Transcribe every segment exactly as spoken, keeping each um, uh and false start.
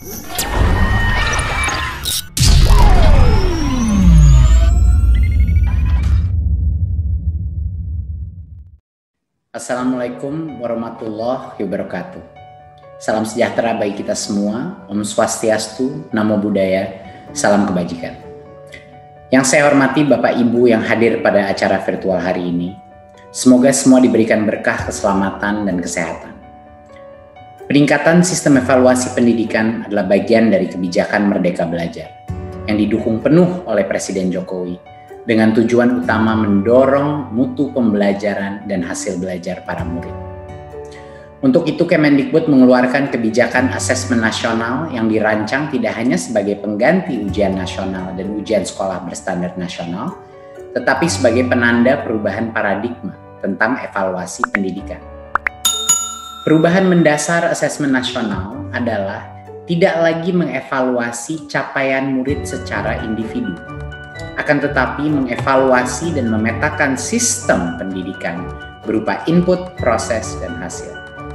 Assalamualaikum warahmatullahi wabarakatuh. Salam sejahtera bagi kita semua. Om Swastiastu, Namo Buddhaya, salam kebajikan. Yang saya hormati Bapak Ibu yang hadir pada acara virtual hari ini. Semoga semua diberikan berkah keselamatan dan kesehatan. Peningkatan sistem evaluasi pendidikan adalah bagian dari kebijakan Merdeka Belajar yang didukung penuh oleh Presiden Jokowi dengan tujuan utama mendorong mutu pembelajaran dan hasil belajar para murid. Untuk itu Kemendikbud mengeluarkan kebijakan asesmen nasional yang dirancang tidak hanya sebagai pengganti ujian nasional dan ujian sekolah berstandar nasional, tetapi sebagai penanda perubahan paradigma tentang evaluasi pendidikan. Perubahan mendasar asesmen nasional adalah tidak lagi mengevaluasi capaian murid secara individu, akan tetapi mengevaluasi dan memetakan sistem pendidikan berupa input, proses, dan hasil.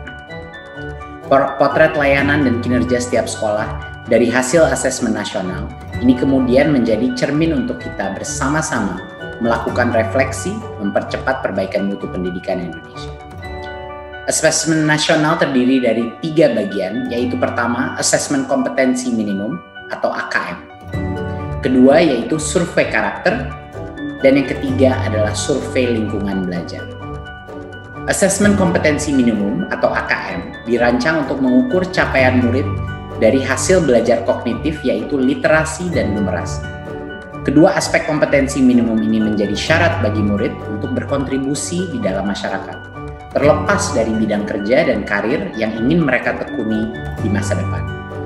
Potret layanan dan kinerja setiap sekolah dari hasil asesmen nasional ini kemudian menjadi cermin untuk kita bersama-sama melakukan refleksi, mempercepat perbaikan mutu pendidikan Indonesia. Asesmen nasional terdiri dari tiga bagian, yaitu pertama, asesmen kompetensi minimum atau A K M. Kedua yaitu survei karakter, dan yang ketiga adalah survei lingkungan belajar. Asesmen kompetensi minimum atau A K M dirancang untuk mengukur capaian murid dari hasil belajar kognitif yaitu literasi dan numerasi. Kedua aspek kompetensi minimum ini menjadi syarat bagi murid untuk berkontribusi di dalam masyarakat, terlepas dari bidang kerja dan karir yang ingin mereka tekuni di masa depan.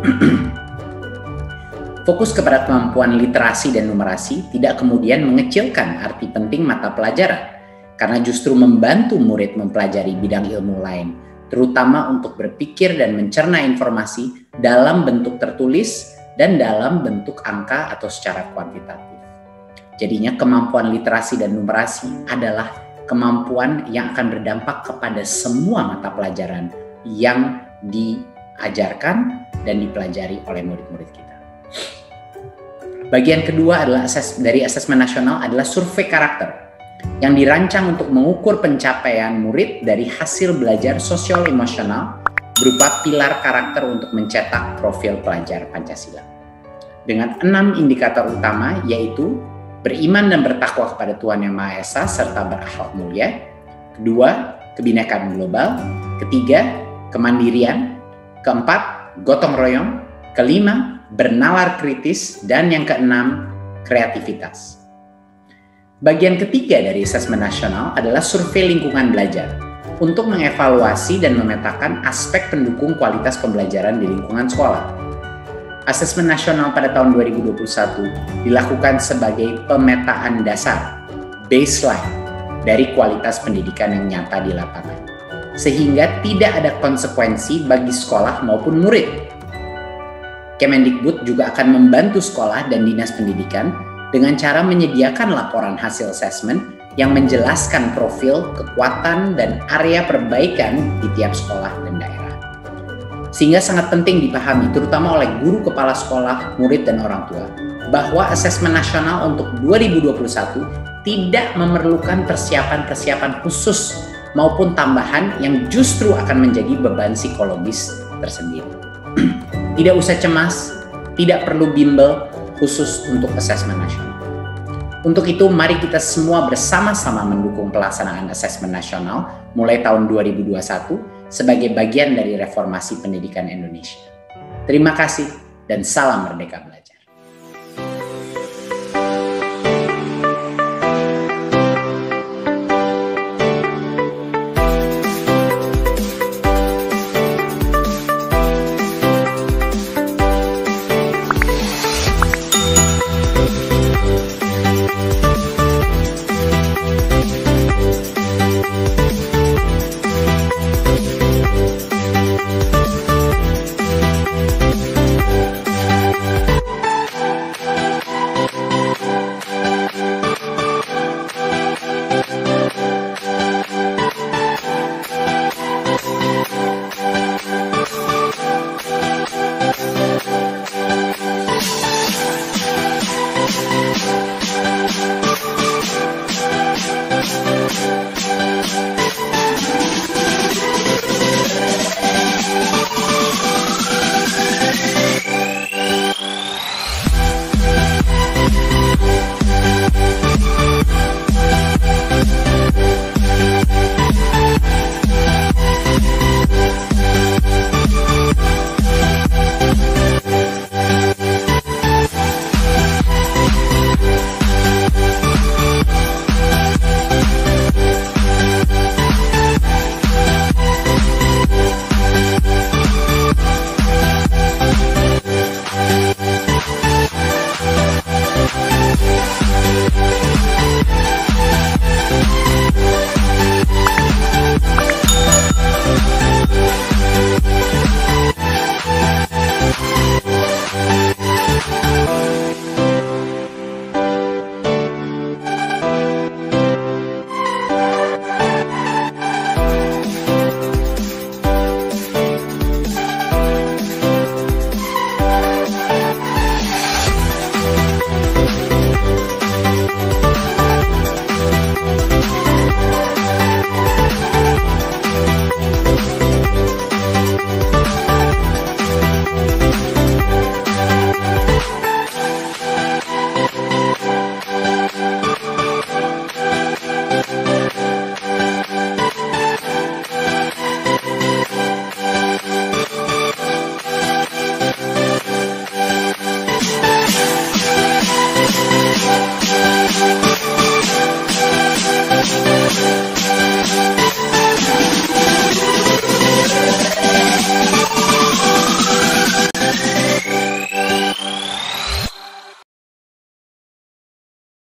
Fokus kepada kemampuan literasi dan numerasi tidak kemudian mengecilkan arti penting mata pelajaran, karena justru membantu murid mempelajari bidang ilmu lain, terutama untuk berpikir dan mencerna informasi dalam bentuk tertulis dan dalam bentuk angka atau secara kuantitatif. Jadinya kemampuan literasi dan numerasi adalah kemampuan yang akan berdampak kepada semua mata pelajaran yang diajarkan dan dipelajari oleh murid-murid kita. Bagian kedua adalah ases, dari asesmen nasional adalah survei karakter yang dirancang untuk mengukur pencapaian murid dari hasil belajar sosial emosional berupa pilar karakter untuk mencetak profil pelajar Pancasila. Dengan enam indikator utama yaitu beriman dan bertakwa kepada Tuhan Yang Maha Esa serta berakhlak mulia. Kedua, kebinekaan global. Ketiga, kemandirian. Keempat, gotong royong. Kelima, bernalar kritis, dan yang keenam, kreativitas. Bagian ketiga dari asesmen nasional adalah survei lingkungan belajar untuk mengevaluasi dan memetakan aspek pendukung kualitas pembelajaran di lingkungan sekolah. Asesmen nasional pada tahun dua ribu dua puluh satu dilakukan sebagai pemetaan dasar, baseline, dari kualitas pendidikan yang nyata di lapangan, sehingga tidak ada konsekuensi bagi sekolah maupun murid. Kemendikbud juga akan membantu sekolah dan dinas pendidikan dengan cara menyediakan laporan hasil asesmen yang menjelaskan profil, kekuatan, dan area perbaikan di tiap sekolah dan daerah. Sehingga sangat penting dipahami, terutama oleh guru kepala sekolah, murid, dan orang tua, bahwa asesmen nasional untuk dua ribu dua puluh satu tidak memerlukan persiapan-persiapan khusus maupun tambahan yang justru akan menjadi beban psikologis tersendiri. Tidak usah cemas, tidak perlu bimbel khusus untuk asesmen nasional. Untuk itu, mari kita semua bersama-sama mendukung pelaksanaan asesmen nasional mulai tahun dua ribu dua puluh satu sebagai bagian dari reformasi pendidikan Indonesia. Terima kasih dan salam Merdeka Belajar.